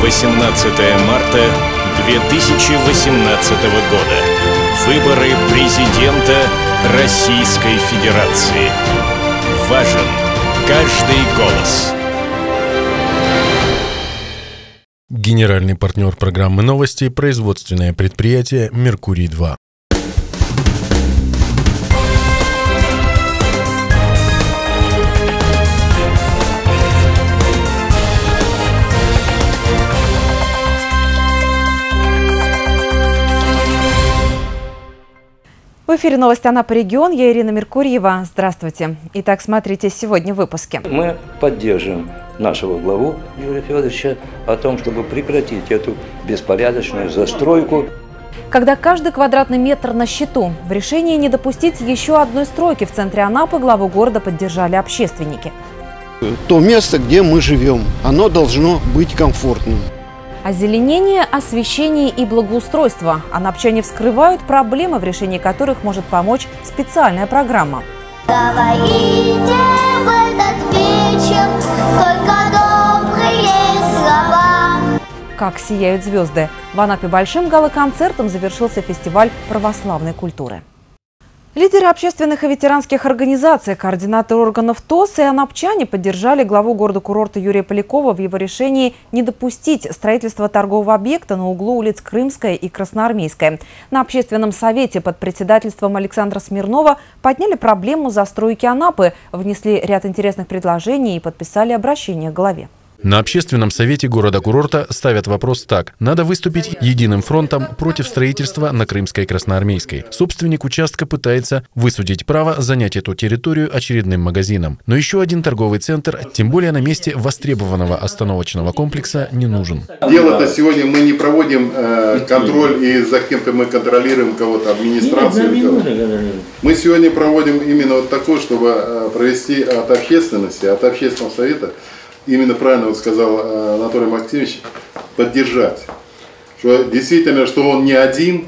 18 марта 2018 года. Выборы президента Российской Федерации. Важен каждый голос. Генеральный партнер программы «Новости» – производственное предприятие «Меркурий-2». В эфире новости Анапа регион. Я Ирина Меркурьева. Здравствуйте. Итак, смотрите сегодня в выпуске. Мы поддержим нашего главу Юрия Федоровича о том, чтобы прекратить эту беспорядочную застройку. Когда каждый квадратный метр на счету, в решении не допустить еще одной стройки в центре Анапы главу города поддержали общественники. То место, где мы живем, оно должно быть комфортным. Озеленение, освещение и благоустройство. Анапчане вскрывают проблемы, в решении которых может помочь специальная программа. Говорите в этот вечер только добрые слова. Как сияют звезды. В Анапе большим гала-концертом завершился фестиваль православной культуры. Лидеры общественных и ветеранских организаций, координаторы органов ТОС и анапчане поддержали главу города-курорта Юрия Полякова в его решении не допустить строительства торгового объекта на углу улиц Крымская и Красноармейская. На общественном совете под председательством Александра Смирнова подняли проблему застройки Анапы, внесли ряд интересных предложений и подписали обращение к главе. На общественном совете города-курорта ставят вопрос так. Надо выступить единым фронтом против строительства на Крымской и Красноармейской. Собственник участка пытается высудить право занять эту территорию очередным магазином. Но еще один торговый центр, тем более на месте востребованного остановочного комплекса, не нужен. Дело-то сегодня мы не проводим контроль и за кем-то мы контролируем кого-то, администрацию. Мы сегодня проводим именно вот такое, чтобы провести от общественности, от общественного совета, именно правильно вот сказал Анатолий Максимович, поддержать. Что действительно, что он не один,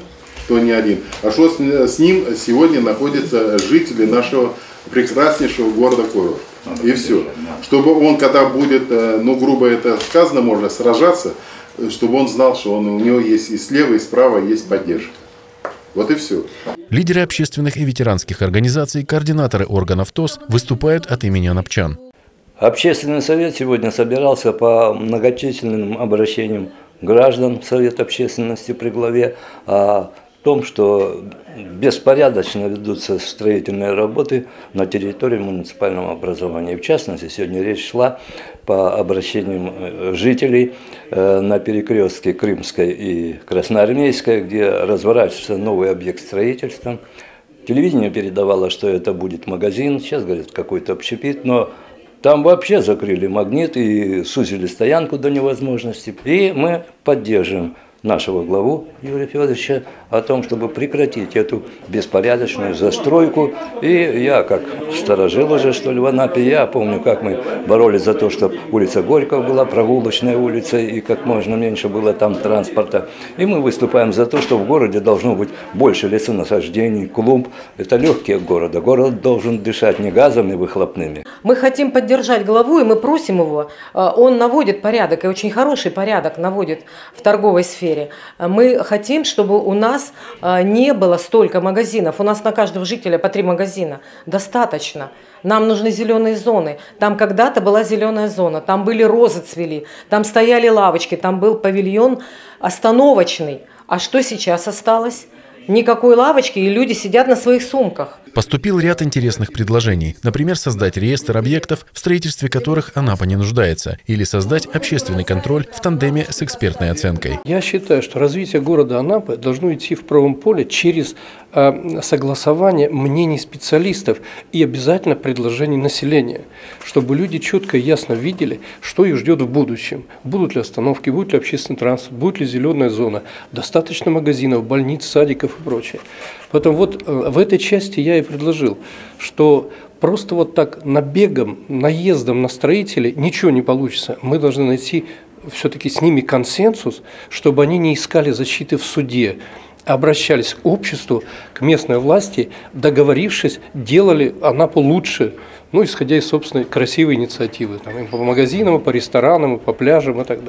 а что с ним сегодня находятся жители нашего прекраснейшего города-курорта. И все. Чтобы он, когда будет, ну грубо это сказано, можно сражаться, чтобы он знал, что у него есть и слева, и справа есть поддержка. Вот и все. Лидеры общественных и ветеранских организаций, координаторы органов ТОС выступают от имени анапчан. Общественный совет сегодня собирался по многочисленным обращениям граждан в Совет общественности при главе о том, что беспорядочно ведутся строительные работы на территории муниципального образования. И в частности, сегодня речь шла по обращениям жителей на перекрестке Крымской и Красноармейской, где разворачивается новый объект строительства. Телевидение передавало, что это будет магазин, сейчас говорят какой-то общепит, но там вообще закрыли магнит и сузили стоянку до невозможности. И мы поддержим нашего главу Юрия Федоровича о том, чтобы прекратить эту беспорядочную застройку. И я, как сторожил уже, что ли, в Анапе, я помню, как мы боролись за то, чтобы улица Горького была прогулочной улицей и как можно меньше было там транспорта. И мы выступаем за то, что в городе должно быть больше лесонасаждений, клумб. Это легкие города. Город должен дышать не газом и выхлопными. Мы хотим поддержать главу, и мы просим его. Он наводит порядок, и очень хороший порядок наводит в торговой сфере. Мы хотим, чтобы у нас не было столько магазинов. У нас на каждого жителя по 3 магазина. Достаточно. Нам нужны зеленые зоны. Там когда-то была зеленая зона. Там были розы цвели. Там стояли лавочки. Там был павильон остановочный. А что сейчас осталось? Никакой лавочки, и люди сидят на своих сумках. Поступил ряд интересных предложений. Например, создать реестр объектов, в строительстве которых Анапа не нуждается, или создать общественный контроль в тандеме с экспертной оценкой. Я считаю, что развитие города Анапы должно идти в правом поле через согласование мнений специалистов и обязательно предложений населения, чтобы люди четко и ясно видели, что их ждет в будущем. Будут ли остановки, будет ли общественный транспорт, будет ли зеленая зона, достаточно магазинов, больниц, садиков и прочее. Поэтому вот в этой части я и предложил, что просто вот так набегом, наездом на строителей ничего не получится. Мы должны найти все-таки с ними консенсус, чтобы они не искали защиты в суде, обращались к обществу, к местной власти, договорившись, делали Анапу лучше, ну, исходя из собственной красивой инициативы, там, и по магазинам, и по ресторанам, и по пляжам и так далее.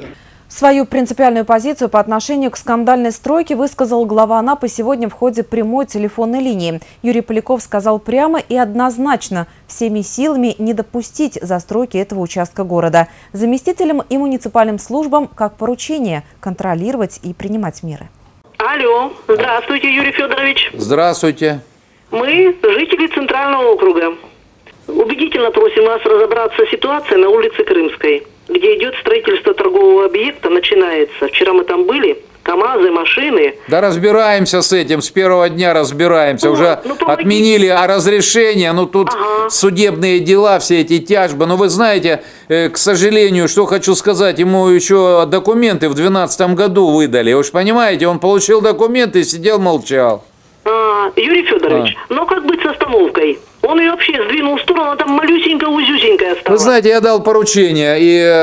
Свою принципиальную позицию по отношению к скандальной стройке высказал глава Анапы сегодня в ходе прямой телефонной линии. Юрий Поляков сказал прямо и однозначно: всеми силами не допустить застройки этого участка города. Заместителям и муниципальным службам как поручение контролировать и принимать меры. Алло, здравствуйте, Юрий Федорович. Здравствуйте. Мы жители Центрального округа. Убедительно просим вас разобраться с ситуацией на улице Крымской, где идет строительство торгового объекта, начинается. Вчера мы там были, КАМАЗы, машины. Да разбираемся с этим, с первого дня разбираемся. Уже отменили разрешение, тут судебные дела, все эти тяжбы. Но вы знаете, к сожалению, что хочу сказать, ему еще документы в 2012 году выдали. Вы же понимаете, он получил документы и сидел, молчал. Юрий Федорович, но как быть с остановкой? Он ее вообще сдвинул в сторону, а там малюсенькая-узюсенькая осталась. Вы знаете, я дал поручение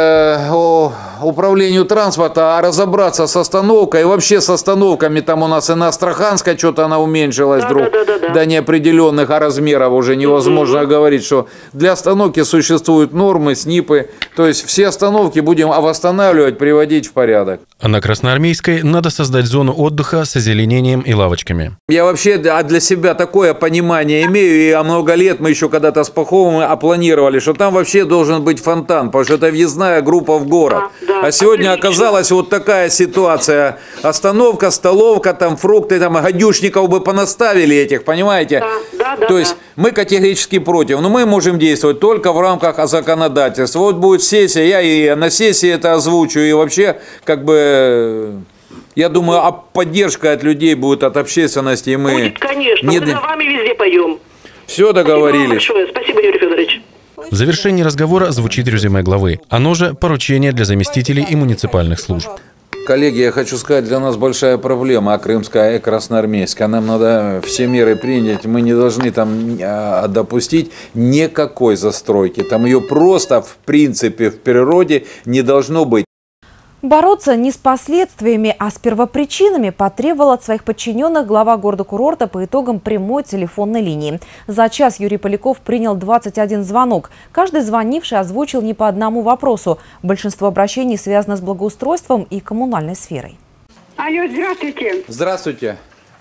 и управлению транспорта разобраться с остановкой, и вообще с остановками. Там у нас и на Астраханской что-то она уменьшилась до неопределенных размеров. Уже невозможно говорить, что для остановки существуют нормы, СНИПы. То есть все остановки будем восстанавливать, приводить в порядок. А на Красноармейской надо создать зону отдыха с озеленением и лавочками. Я вообще для себя такое понимание имею, и много лет мы еще когда-то с Паховым опланировали, что там вообще должен быть фонтан, потому что это въездная группа в город. А сегодня оказалась вот такая ситуация. Остановка, столовка, там фрукты, там гадюшников бы понаставили этих, понимаете? То есть мы категорически против, но мы можем действовать только в рамках законодательства. Вот будет сессия, я и на сессии это озвучу, и вообще как бы... Я думаю, поддержка от людей будет, от общественности, и мы... Будет, конечно, мы за вами везде поем. Все договорились. Спасибо, Юрий Федорович. В завершении разговора звучит резюме главы. Оно же поручение для заместителей и муниципальных служб. Коллеги, я хочу сказать, для нас большая проблема Крымская и Красноармейская. Нам надо все меры принять. Мы не должны там допустить никакой застройки. Там ее просто, в принципе, в природе не должно быть. Бороться не с последствиями, а с первопричинами потребовал от своих подчиненных глава города-курорта по итогам прямой телефонной линии. За час Юрий Поляков принял 21 звонок. Каждый звонивший озвучил не по одному вопросу. Большинство обращений связано с благоустройством и коммунальной сферой. Алло, здравствуйте. Здравствуйте.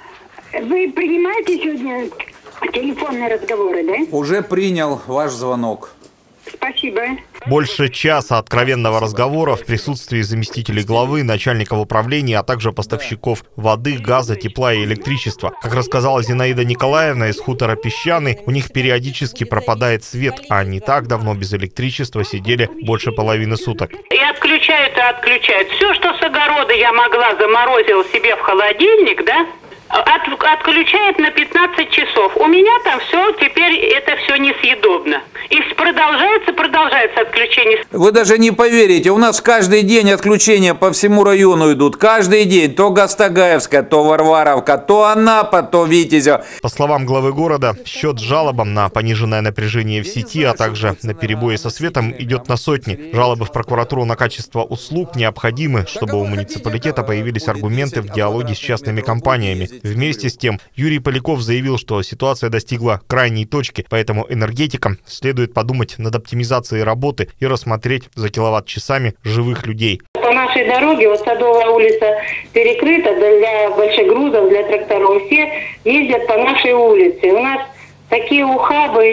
Вы принимаете сегодня телефонные разговоры, да? Уже принял ваш звонок. Спасибо. Больше часа откровенного разговора в присутствии заместителей главы, начальников управления, а также поставщиков воды, газа, тепла и электричества. Как рассказала Зинаида Николаевна из хутора Песчаный, у них периодически пропадает свет, а не так давно без электричества сидели больше половины суток. И отключают, и отключают. Все, что с огорода я могла, заморозила себе в холодильник, да? Отключает на 15 часов. У меня там все, теперь это все несъедобно. И продолжается отключение. Вы даже не поверите, у нас каждый день отключения по всему району идут. Каждый день. То Гастагаевская, то Варваровка, то Анапа, то Витязева. По словам главы города, счет жалобам на пониженное напряжение в сети, а также на перебои со светом идет на сотни. Жалобы в прокуратуру на качество услуг необходимы, чтобы у муниципалитета появились аргументы в диалоге с частными компаниями. Вместе с тем, Юрий Поляков заявил, что ситуация достигла крайней точки, поэтому энергетикам следует подумать над оптимизацией работы и рассмотреть за киловатт-часами живых людей. По нашей дороге, вот Садовая улица перекрыта для большегрузов, для тракторов. Все ездят по нашей улице. У нас такие ухабы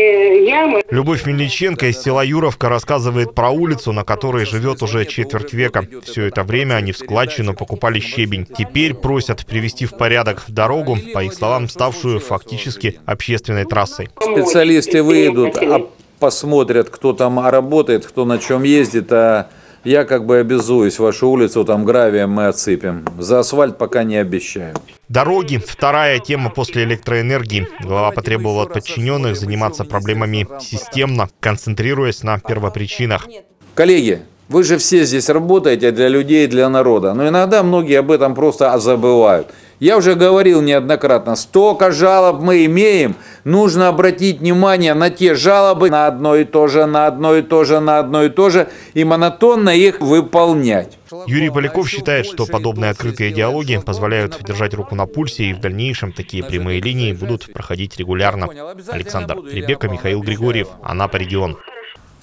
и ямы. Любовь Мельниченко из села Юровка рассказывает про улицу, на которой живет уже четверть века. Все это время они в складчину покупали щебень. Теперь просят привести в порядок дорогу, по их словам, ставшую фактически общественной трассой. Специалисты выйдут, посмотрят, кто там работает, кто на чем ездит, а я как бы обязуюсь, вашу улицу там гравием мы отсыпем. За асфальт пока не обещаю. Дороги – вторая тема после электроэнергии. Глава потребовал от подчиненных заниматься проблемами системно, концентрируясь на первопричинах. Коллеги, вы же все здесь работаете для людей, для народа. Но иногда многие об этом просто забывают. Я уже говорил неоднократно, столько жалоб мы имеем, нужно обратить внимание на те жалобы, на одно и то же, на одно и то же, на одно и то же, и монотонно их выполнять. Юрий Поляков считает, что подобные открытые диалоги позволяют держать руку на пульсе, и в дальнейшем такие прямые линии будут проходить регулярно. Александр Ребека, Михаил Григорьев, Анапа, регион.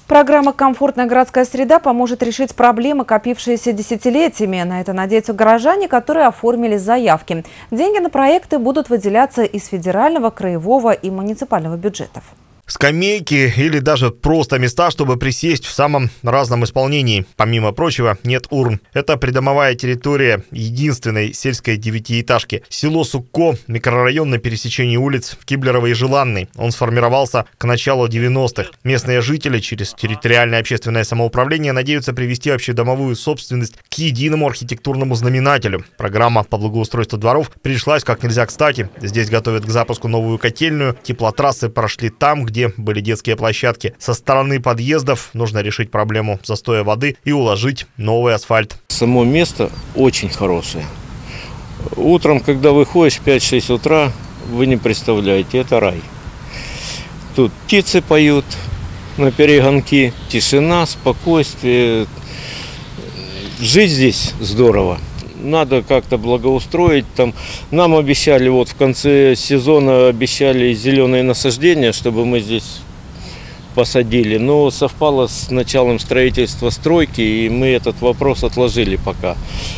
Программа «Комфортная городская среда» поможет решить проблемы, копившиеся десятилетиями. На это надеются горожане, которые оформили заявки. Деньги на проекты будут выделяться из федерального, краевого и муниципального бюджетов. Скамейки или даже просто места, чтобы присесть в самом разном исполнении. Помимо прочего, нет урн. Это придомовая территория единственной сельской девятиэтажки. Село Сукко, микрорайон на пересечении улиц Киблерова и Желанной. Он сформировался к началу 90-х. Местные жители через территориальное общественное самоуправление надеются привести общедомовую собственность к единому архитектурному знаменателю. Программа по благоустройству дворов пришлась как нельзя кстати. Здесь готовят к запуску новую котельную. Теплотрассы прошли там, где были детские площадки. Со стороны подъездов нужно решить проблему застоя воды и уложить новый асфальт. Само место очень хорошее. Утром, когда выходишь в 5-6 утра, вы не представляете, это рай. Тут птицы поют на перегонки, тишина, спокойствие. Жить здесь здорово. Надо как-то благоустроить. Там нам обещали, вот в конце сезона обещали зеленые насаждения, чтобы мы здесь посадили. Но совпало с началом строительства стройки, и мы этот вопрос отложили пока.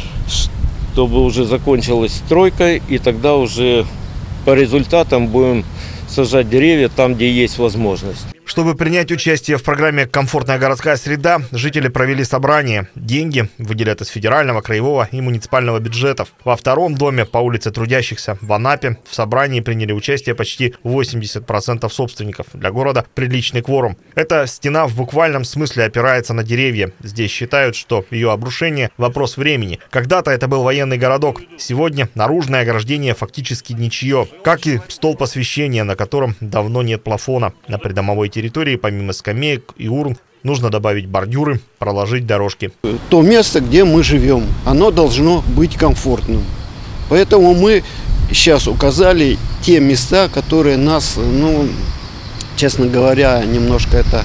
Чтобы уже закончилась стройка, и тогда уже по результатам будем сажать деревья там, где есть возможность. Чтобы принять участие в программе «Комфортная городская среда», жители провели собрание. Деньги выделят из федерального, краевого и муниципального бюджетов. Во втором доме по улице Трудящихся в Анапе в собрании приняли участие почти 80% собственников. Для города приличный кворум. Эта стена в буквальном смысле опирается на деревья. Здесь считают, что ее обрушение – вопрос времени. Когда-то это был военный городок. Сегодня наружное ограждение фактически ничье. Как и столб освещения, на котором давно нет плафона. На придомовой территории, помимо скамеек и урн, нужно добавить бордюры, проложить дорожки. То место, где мы живем, оно должно быть комфортным. Поэтому мы сейчас указали те места, которые нас, честно говоря, немножко это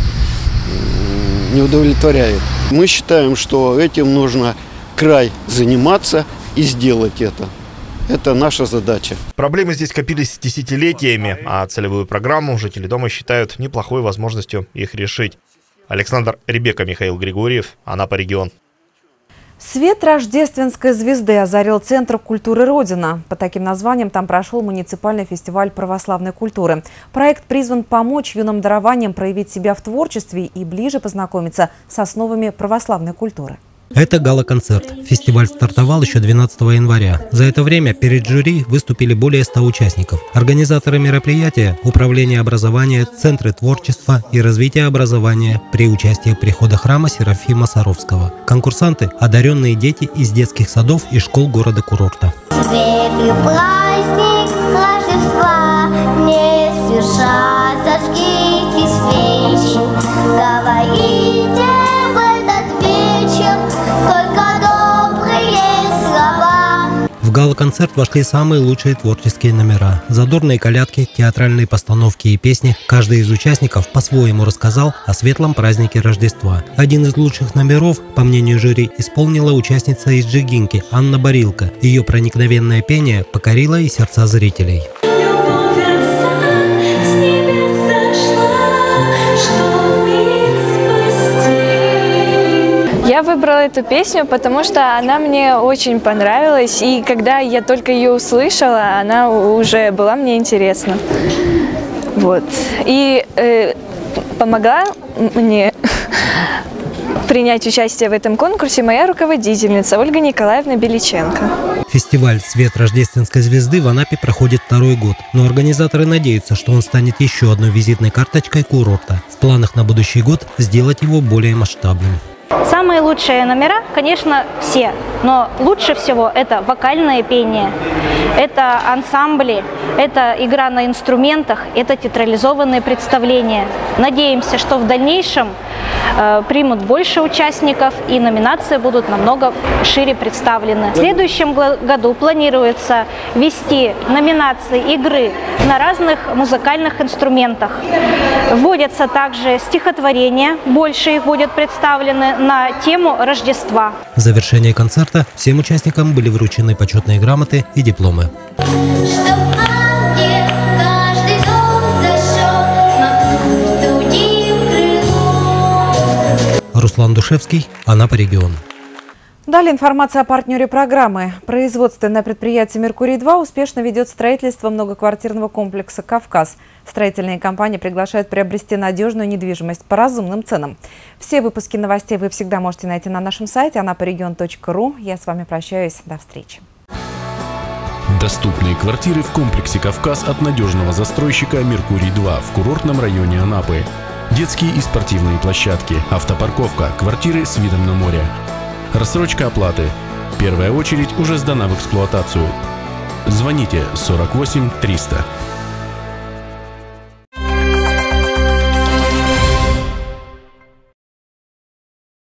не удовлетворяет. Мы считаем, что этим нужно край заниматься и сделать это. Это наша задача. Проблемы здесь копились десятилетиями, а целевую программу жители дома считают неплохой возможностью их решить. Александр Ребека, Михаил Григорьев, Анапа, регион. Свет рождественской звезды озарил Центр культуры «Родина». По таким названиям там прошел муниципальный фестиваль православной культуры. Проект призван помочь юным дарованиям проявить себя в творчестве и ближе познакомиться с основами православной культуры. Это гала-концерт. Фестиваль стартовал еще 12 января. За это время перед жюри выступили более 100 участников. Организаторы мероприятия – Управление образования, Центры творчества и развития образования при участии прихода храма Серафима Саровского. Конкурсанты – одаренные дети из детских садов и школ города-курорта. Светлый праздник Рождества, не спеша зажгите свечи, говорите в этот вечер только добрые слова. В гала-концерт вошли самые лучшие творческие номера. Задорные колядки, театральные постановки и песни. Каждый из участников по-своему рассказал о светлом празднике Рождества. Один из лучших номеров, по мнению жюри, исполнила участница из Джигинки Анна Барилка. Ее проникновенное пение покорило и сердца зрителей. Я выбрала эту песню, потому что она мне очень понравилась, и когда я только ее услышала, она уже была мне интересна. Вот. И помогла мне принять участие в этом конкурсе моя руководительница Ольга Николаевна Беличенко. Фестиваль «Свет рождественской звезды» в Анапе проходит второй год, но организаторы надеются, что он станет еще одной визитной карточкой курорта. В планах на будущий год сделать его более масштабным. Самые лучшие номера, конечно, все, но лучше всего это вокальное пение, это ансамбли, это игра на инструментах, это театрализованные представления. Надеемся, что в дальнейшем примут больше участников и номинации будут намного шире представлены. В следующем году планируется вести номинации игры на разных музыкальных инструментах. Вводятся также стихотворения, больше их будет представлены на тему Рождества. В завершении концерта всем участникам были вручены почетные грамоты и дипломы. Руслан Душевский, Анапа регион. Далее информация о партнере программы. Производственное предприятие «Меркурий-2» успешно ведет строительство многоквартирного комплекса «Кавказ». Строительные компании приглашают приобрести надежную недвижимость по разумным ценам. Все выпуски новостей вы всегда можете найти на нашем сайте anaparegion.ru. Я с вами прощаюсь. До встречи. Доступные квартиры в комплексе «Кавказ» от надежного застройщика «Меркурий-2» в курортном районе Анапы. Детские и спортивные площадки, автопарковка, квартиры с видом на море. Рассрочка оплаты. Первая очередь уже сдана в эксплуатацию. Звоните 48 300.